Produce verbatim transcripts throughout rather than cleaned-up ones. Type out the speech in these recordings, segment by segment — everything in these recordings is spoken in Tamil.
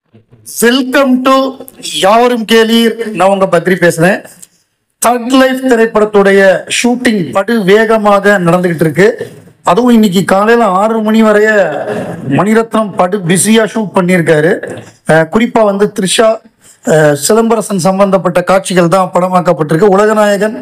வெல்கம் டு யாவரும் கேளீர். நான் உங்க பத்ரி பேசுறேன். தக் லைஃப் திரைப்படத்துடைய ஷூட்டிங் படு வேகமாக நடந்துகிட்டு இருக்கு. அதுவும் இன்னைக்கு காலையில ஆறு மணி வரைய மணிரத்னம் படு பிஸியா ஷூட் பண்ணியிருக்காரு. குறிப்பா வந்து த்ரிஷா சிலம்பரசன் சம்பந்தப்பட்ட காட்சிகள் தான் படமாக்கப்பட்டிருக்கு. உலகநாயகன்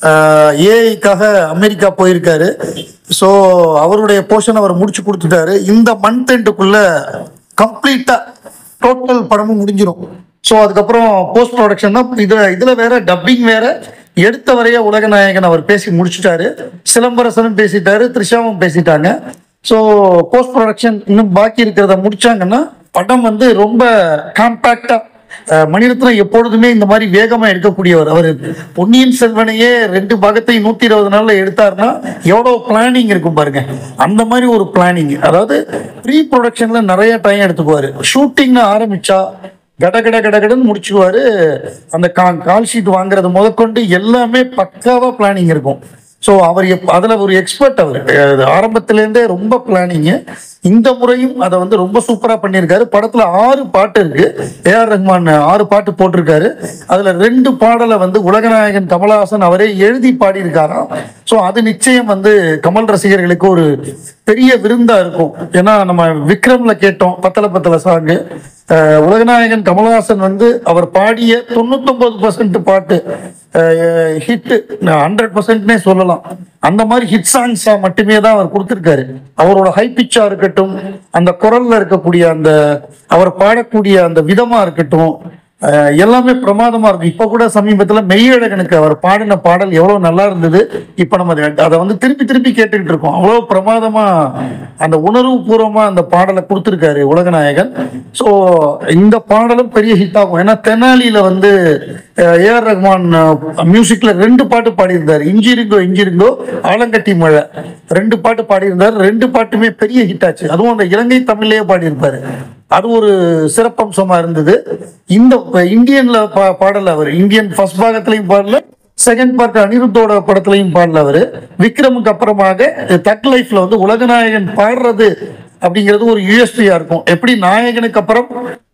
ஏஐக்காக அமெரிக்கா போயிருக்காரு. ஸோ அவருடைய போர்ஷன் அவர் முடிச்சு கொடுத்துட்டாரு. இந்த மந்த் எண்டுக்குள்ள கம்ப்ளீட்டா டோட்டல் படமும் முடிஞ்சிடும். ஸோ அதுக்கப்புறம் போஸ்ட் ப்ரொடக்ஷன் தான். இதுல இதுல வேற டப்பிங் வேற. எடுத்த வரைய உலகநாயகன் அவர் பேசி முடிச்சுட்டாரு. சிலம்பரசனும் பேசிட்டாரு, த்ரிஷாவும் பேசிட்டாங்க. ஸோ போஸ்ட் ப்ரொடக்ஷன் இன்னும் பாக்கி இருக்கிறத முடிச்சாங்கன்னா படம் வந்து ரொம்ப காம்பேக்டா. மணிரத்னம் எப்பொழுதுமே இந்த மாதிரி வேகமா எடுக்கக்கூடியவர். அவர் பொன்னியின் செல்வனையே ரெண்டு பாகத்தையும் நூத்தி இருபது நாள்ல எடுத்தாருன்னா எவ்வளவு பிளானிங் இருக்கும் பாருங்க. அந்த மாதிரி ஒரு பிளானிங். அதாவது ப்ரீ ப்ரொடக்ஷன்ல நிறைய டைம் எடுத்துக்குவாரு. ஷூட்டிங்னு ஆரம்பிச்சா கட கட கடகடன்னு முடிச்சுக்குவாரு. அந்த கால் ஷீட் வாங்குறது முதற்கொண்டு எல்லாமே பக்காவா பிளானிங் இருக்கும். ஸோ அவர் அதுல ஒரு எக்ஸ்பர்ட். அவர் ஆரம்பத்திலேருந்தே ரொம்ப பிளானிங்கு. இந்த முறையும் அதை வந்து ரொம்ப சூப்பரா பண்ணியிருக்காரு. படத்துல ஆறு பாட்டு இருக்கு. ஏ ஆர் ரஹ்மான் ஆறு பாட்டு போட்டிருக்காரு. அதுல ரெண்டு பாடலை வந்து உலகநாயகன் கமலஹாசன் அவரே எழுதி பாடியிருக்காராம். ஸோ அது நிச்சயம் வந்து கமல் ரசிகர்களுக்கு ஒரு பெரிய விருந்தா இருக்கும். ஏன்னா நம்ம விக்ரம்ல கேட்டோம் பத்தல பத்தல சாங்கு. உலகநாயகன் கமலஹாசன் வந்து அவர் பாடிய தொண்ணூத்தி ஒன்பது பர்சன்ட் பாட்டு ஹிட், ஹண்ட்ரட் பர்சன்ட்னே சொல்லலாம். அந்த மாதிரி ஹிட் சாங்ஸா மட்டுமே தான் அவர் கொடுத்திருக்காரு. அவரோட ஹை பிச்சா இருக்கட்டும், அந்த குரல்ல இருக்கக்கூடிய அந்த அவர் பாடக்கூடிய அந்த விதமா இருக்கட்டும், எல்லாமே பிரமாதமா இருக்கும். இப்ப கூட சமீபத்துல மெய்யழகனுக்கு அவர் பாடின பாடல் எவ்வளவு நல்லா இருந்தது. இப்ப நம்ம அதை வந்து திருப்பி திருப்பி கேட்டுக்கிட்டு இருக்கோம். அவ்வளவு பிரமாதமா அந்த உணர்வு பூர்வமா அந்த பாடலை கொடுத்திருக்காரு உலகநாயகன். ஸோ இந்த பாடலும் பெரிய ஹிட் ஆகும். ஏன்னா தெனாலியில வந்து ஏ ஆர் ரஹ்மான் மியூசிக்ல ரெண்டு பாட்டு பாடியிருந்தார். இஞ்சிருங்கோ இஞ்சிருங்கோ, ஆலங்கட்டி மழை, ரெண்டு பாட்டு பாடியிருந்தார். ரெண்டு பாட்டுமே பெரிய ஹிட் ஆச்சு. அதுவும் அந்த இலங்கை தமிழ்லயே பாடியிருப்பாரு. அது ஒரு சிறப்பம்சமா இருந்தது. இந்த இந்தியன்ல பாடல அவர் இந்தியன் ஃபர்ஸ்ட் பாகத்திலையும் பாடல, செகண்ட் பார்ட் அனிருத்தோட படத்திலையும் பாடல. அவரு விக்ரமுக்கு அப்புறமாக தக் லைஃப்ல வந்து உலகநாயகன் பாடுறது அப்படிங்கிறது ஒரு யூஎஸ்பியா இருக்கும். எப்படி நாயகனுக்கு அப்புறம்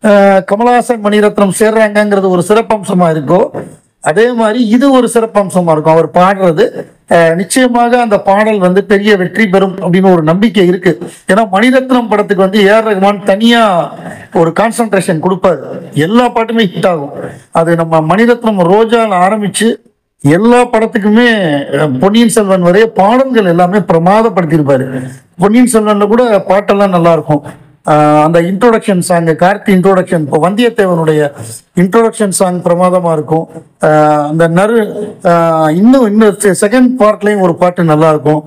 கமலஹாசன் மணிரத்னம் சேர்றாங்கிறது ஒரு சிறப்பம்சமா இருக்கோ, அதே மாதிரி இது ஒரு சிறப்பம்சமா இருக்கும். அவர் பாடுறது நிச்சயமாக அந்த பாடல் வந்து பெரிய வெற்றி பெறும் அப்படின்னு ஒரு நம்பிக்கை இருக்கு. ஏன்னா மணிரத்னம் படத்துக்கு வந்து ஏ ஆர் ரஹ்மான் தனியா ஒரு கான்சன்ட்ரேஷன் கொடுப்பாரு. எல்லா பாட்டுமே ஹிட் ஆகும். அது நம்ம மணிரத்னம் ரோஜால ஆரம்பிச்சு எல்லா படத்துக்குமே பொன்னியின் செல்வன் வரைய பாடல்கள் எல்லாமே பிரமாதப்படுத்தியிருப்பாரு. பொன்னியின் செல்வன்ல கூட பாட்டெல்லாம் நல்லா இருக்கும். அந்த இன்ட்ரோடக்ஷன் சாங், கார்த்தி இன்ட்ரோடக்ஷன், இப்போ வந்தியத்தேவனுடைய இன்ட்ரோடக்ஷன் சாங் பிரமாதமா இருக்கும். அந்த நறு இன்னும் இன்னும் செகண்ட் பார்ட்லயும் ஒரு பாட்டு நல்லா இருக்கும்.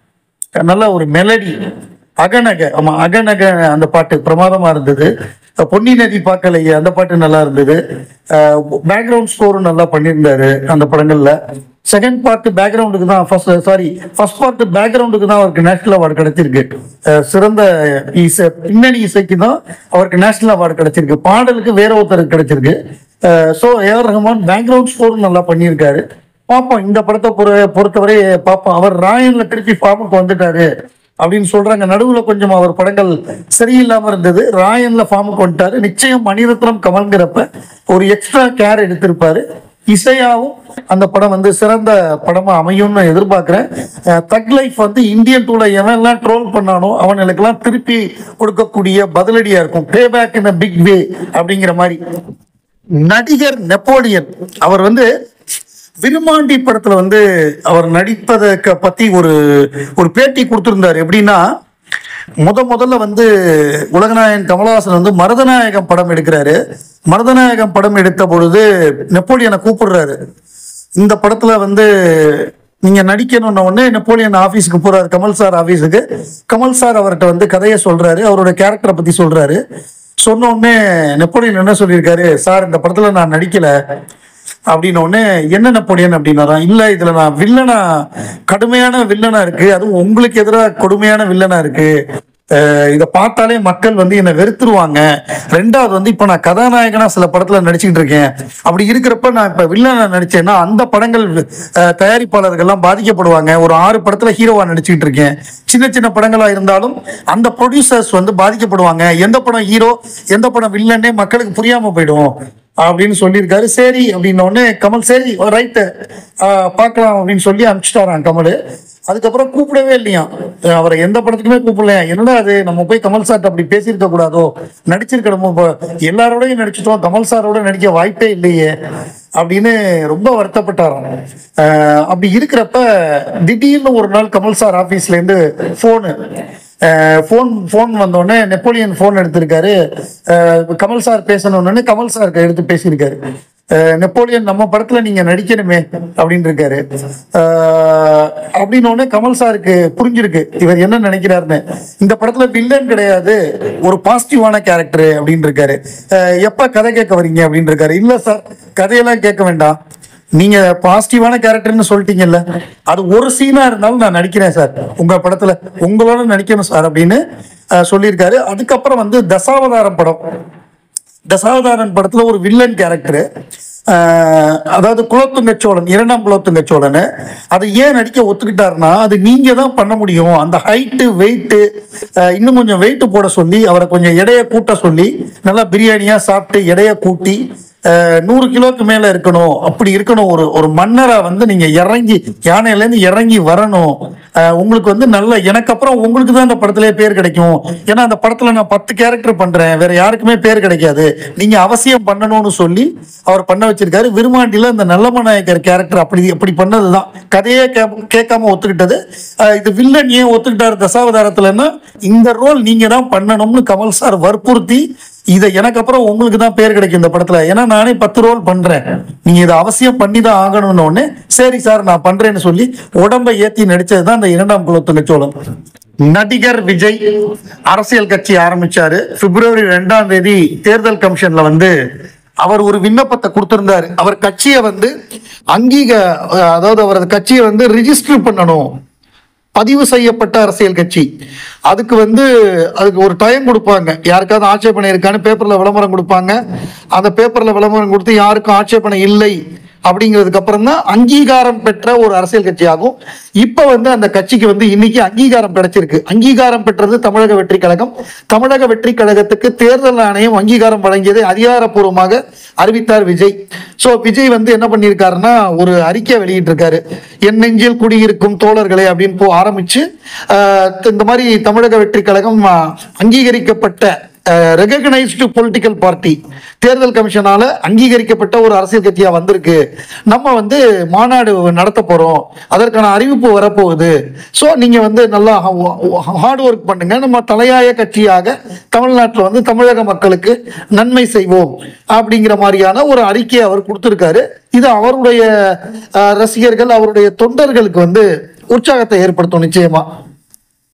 நல்ல ஒரு மெலடி, அகநக, ஆமா அகநக, அந்த பாட்டு பிரமாதமா இருந்தது. பொன்னி நதி பார்க்கலையே, அந்த பாட்டு நல்லா இருந்தது. பேக்ரவுண்ட் ஸ்கோரும் நல்லா பண்ணியிருந்தாரு அந்த படங்கள்ல. செகண்ட் பார்ட் பேக்ரவுண்டுக்கு தான் ஃபர்ஸ்ட் சாரி ஃபர்ஸ்ட் பார்ட் பேக்ரவுண்டுக்கு தான் அவருக்கு நேஷனல் அவார்டு கிடைச்சிருக்கு. சிறந்த இசை பின்னணி இசைக்கு தான் அவருக்கு நேஷனல் அவார்டு கிடைச்சிருக்கு. பாடலுக்கு வேற ஒருத்தருக்கு கிடைச்சிருக்கு. So A R Rahman background ஸ்கோரும் நல்லா பண்ணியிருக்காரு. பார்ப்போம் இந்த படத்தை பொறு பொறுத்தவரை பார்ப்போம். அவர் ராயன்ல திருப்பி ஃபார்முக்கு வந்துட்டாரு அப்படின்னு சொல்றாங்க. நடுவுல கொஞ்சம் அவர் படங்கள் சரியில்லாம இருந்தது. ராயன்ல ஃபார்முக்கு வந்துட்டாரு. நிச்சயம் மணிரத்னம் கமல்ங்கிறப்ப ஒரு எக்ஸ்ட்ரா கேர் எடுத்திருப்பாரு. இசையாவும் அந்த படம் வந்து சிறந்த படமா அமையும்னு எதிர்பார்க்கிறேன். தக் லைஃப் வந்து இந்தியன் டூல எவன் எல்லாம் ட்ரோல் பண்ணானோ அவனுக்கெல்லாம் திருப்பி கொடுக்கக்கூடிய பதிலடியா இருக்கும். பே பேக் இன் பிக் வே அப்படிங்கிற மாதிரி. நடிகர் நெப்போலியன் அவர் வந்து விருமாண்டி படத்துல வந்து அவர் நடிப்பதை பத்தி ஒரு ஒரு பேட்டி கொடுத்திருந்தார். எப்படின்னா, முத முதல்ல வந்து உலகநாயகன் கமலஹாசன் வந்து மருதநாயகம் படம் எடுக்கிறாரு. மருதநாயகம் படம் எடுத்த பொழுது நெப்போலியனை கூப்பிடுறாரு. இந்த படத்துல வந்து நீங்க நடிக்கணும்னு உடனே நெப்போலியன் ஆபீஸுக்கு போறாரு, கமல் சார் ஆபீஸுக்கு. கமல் சார் அவர்கிட்ட வந்து கதையை சொல்றாரு, அவரோட கேரக்டரை பத்தி சொல்றாரு. சொன்ன உடனே நெப்போலியன் என்ன சொல்லியிருக்காரு, சார் இந்த படத்துல நான் நடிக்கல அப்படின்னு. உடனே என்ன நெப்போலியன் அப்படின்னா, இல்ல இதுல நான் வில்லனா, கடுமையான வில்லனா இருக்கு, அதுவும் உங்களுக்கு எதிராக கொடுமையான வில்லனா இருக்கு, இதை பார்த்தாலே மக்கள் வந்து என்னை வெறுத்துருவாங்க. ரெண்டாவது வந்து இப்போ நான் கதாநாயகனா சில படத்துல நடிச்சுக்கிட்டு இருக்கேன். அப்படி இருக்கிறப்ப நான் இப்ப வில்லனா நடிச்சேன்னா அந்த படங்கள் தயாரிப்பாளர்கள்லாம் பாதிக்கப்படுவாங்க. ஒரு ஆறு படத்துல ஹீரோவா நடிச்சுக்கிட்டு இருக்கேன். சின்ன சின்ன படங்களா இருந்தாலும் அந்த ப்ரொடியூசர்ஸ் வந்து பாதிக்கப்படுவாங்க. எந்த படம் ஹீரோ எந்த படம் வில்லன்னே மக்களுக்கு புரியாம போயிடும் அப்படின்னு சொல்லியிருக்காரு. சரி அப்படின்னோடனே கமல் சரி ரைட்டு பார்க்கலாம் அப்படின்னு சொல்லி அனுப்பிச்சிட்டாரான் கமல். அதுக்கப்புறம் கூப்பிடவே இல்லையா, அவரை எந்த படத்துக்குமே கூப்பிடல. என்னடா அது, நம்ம போய் கமல் சார்ட்ட அப்படி பேசியிருக்க கூடாதோ, நடிச்சிருக்கணுமோ, இப்போ எல்லாரோடையும் நடிச்சிட்டோம், கமல் சாரோட நடிக்க வாய்ப்பே இல்லையே அப்படின்னு ரொம்ப வருத்தப்பட்டாராம். அப்படி இருக்கிறப்ப திடீர்னு ஒரு நாள் கமல் சார் ஆஃபீஸ்ல இருந்து ஃபோனு ஃபோன் ஃபோன் வந்தோடனே நெப்போலியன் ஃபோன் எடுத்திருக்காரு. கமல் சார் பேசணுன்னு கமல் சாருக்கு எடுத்து பேசியிருக்காரு. நெப்போலியன் நம்ம படத்துல நீங்க நடிக்கணுமே அப்படின்னு இருக்காரு. அப்படின்னு கமல் சாருக்கு புரிஞ்சிருக்கு இவர் என்ன நினைக்கிறாருன்னு. இந்த படத்துல வில்லன் கிடையாது, ஒரு பாசிட்டிவான கேரக்டர் அப்படின்னு இருக்காரு. எப்ப கதை கேட்க வரீங்க அப்படின்னு இருக்காரு. இல்ல சார் கதையெல்லாம் கேட்க வேண்டாம், நீங்க பாசிட்டிவான கேரக்டர்னு சொல்லிட்டீங்கல்ல, அது ஒரு சீனா இருந்தாலும் நான் நடிக்கிறேன் சார், உங்க படத்துல உங்களோட நடிக்கணும் சார் அப்படின்னு சொல்லியிருக்காரு. அதுக்கப்புறம் வந்து தசாவதாரம் படம், தசாவதாரன் படத்துல ஒரு வில்லன் கேரக்டர், அதாவது குலோத்துங்க சோழன், இரண்டாம் குலோத்துங்க சோழன். அதை ஏன் நடிக்க ஒத்துக்கிட்டாருன்னா அது நீங்க தான் பண்ண முடியும். அந்த ஹைட்டு வெயிட்டு இன்னும் கொஞ்சம் வெயிட்டு போட சொல்லி அவரை கொஞ்சம் எடையை கூட்ட சொல்லி நல்லா பிரியாணியா சாப்பிட்டு எடையை கூட்டி நூறு கிலோக்கு மேல இருக்கணும், அப்படி இருக்கணும். ஒரு ஒரு மன்னரா வந்து நீங்க இறங்கி யானையில இருந்து இறங்கி வரணும். உங்களுக்கு வந்து நல்ல, எனக்கு அப்புறம் உங்களுக்கு தான் அந்த படத்திலே பேர் கிடைக்கும். ஏன்னா அந்த படத்துல நான் பத்து கேரக்டர் பண்றேன், வேற யாருக்குமே பேர் கிடைக்காது, நீங்க அவசியம் பண்ணணும்னு சொல்லி அவர் பண்ண வச்சிருக்காரு. விருமாண்டில அந்த நல்லம நாயக்கர் கேரக்டர் அப்படி அப்படி பண்ணதுதான், கதையே கேட்காம ஒத்துக்கிட்டது. இது வில்லன் ஏன் ஒத்துக்கிட்டாரு தசாவதாரத்துலன்னா, இந்த ரோல் நீங்க தான் பண்ணணும்னு கமல் சார் வற்புறுத்தி, இதை எனக்கு அப்புறம் உங்களுக்கு தான் பேர் கிடைக்கும் இந்த படத்துல, ஏன்னா நானே பத்து ரோல் பண்றேன், நீங்க இதை அவசியம் பண்ணி தான் ஆகணும்னு ஒண்ணு. சரி சார் நான் பண்றேன்னு சொல்லி உடம்பை ஏத்தி நடிச்சதுதான் இந்த இரண்டாம் குலோத்துங்க சோழன். நடிகர் விஜய் அரசியல் கட்சி ஆரம்பிச்சாரு. பிப்ரவரி ரெண்டாம் தேதி தேர்தல் கமிஷன்ல வந்து அவர் ஒரு விண்ணப்பத்தை கொடுத்திருந்தாரு. அவர் கட்சியை வந்து அங்கீக அதாவது அவரது கட்சியை வந்து ரிஜிஸ்டர் பண்ணணும், பதிவு செய்யப்பட்ட அரசியல் கட்சி. அதுக்கு வந்து அதுக்கு ஒரு டைம் கொடுப்பாங்க, யாருக்காவது ஆட்சேபனை இருக்கான்னு பேப்பர்ல விளம்பரம் கொடுப்பாங்க. அந்த பேப்பர்ல விளம்பரம் கொடுத்து யாருக்கும் ஆட்சேபனை இல்லை அப்படிங்கிறதுக்கு அப்புறம் தான் அங்கீகாரம் பெற்ற ஒரு அரசியல் கட்சி ஆகும். இப்ப வந்து அந்த கட்சிக்கு வந்து இன்னைக்கு அங்கீகாரம் கிடைச்சிருக்கு. அங்கீகாரம் பெற்றது தமிழக வெற்றி கழகம். தமிழக வெற்றி கழகத்துக்கு தேர்தல் ஆணையம் அங்கீகாரம் வழங்கியதை அதிகாரப்பூர்வமாக அறிவித்தார் விஜய். சோ விஜய் வந்து என்ன பண்ணியிருக்காருன்னா ஒரு அறிக்கை வெளியிட்டிருக்காரு. என் நெஞ்சில் குடியிருக்கும் தோழர்களே அப்படின்னு போ ஆரம்பிச்சு இந்த மாதிரி தமிழக வெற்றி கழகம் அங்கீகரிக்கப்பட்ட ரெகக்னைஸ்டு பொலிட்டிக்கல் பார்ட்டி, தேர்தல் கமிஷனால அங்கீகரிக்கப்பட்ட ஒரு அரசியல் கட்சியா வந்திருக்கு. நம்ம வந்து மாநாடு நடத்த போறோம், அதற்கான அறிவிப்பு வரப்போகுது. ஸோ நீங்க வந்து நல்லா ஹார்ட் ஒர்க் பண்ணுங்க, நம்ம தலையாய கட்சியாக தமிழ்நாட்டில் வந்து தமிழக மக்களுக்கு நன்மை செய்வோம் அப்படிங்கிற மாதிரியான ஒரு அறிக்கையை அவர் கொடுத்திருக்காரு. இது அவருடைய ரசிகர்கள் அவருடைய தொண்டர்களுக்கு வந்து உற்சாகத்தை ஏற்படுத்தும் நிச்சயமா.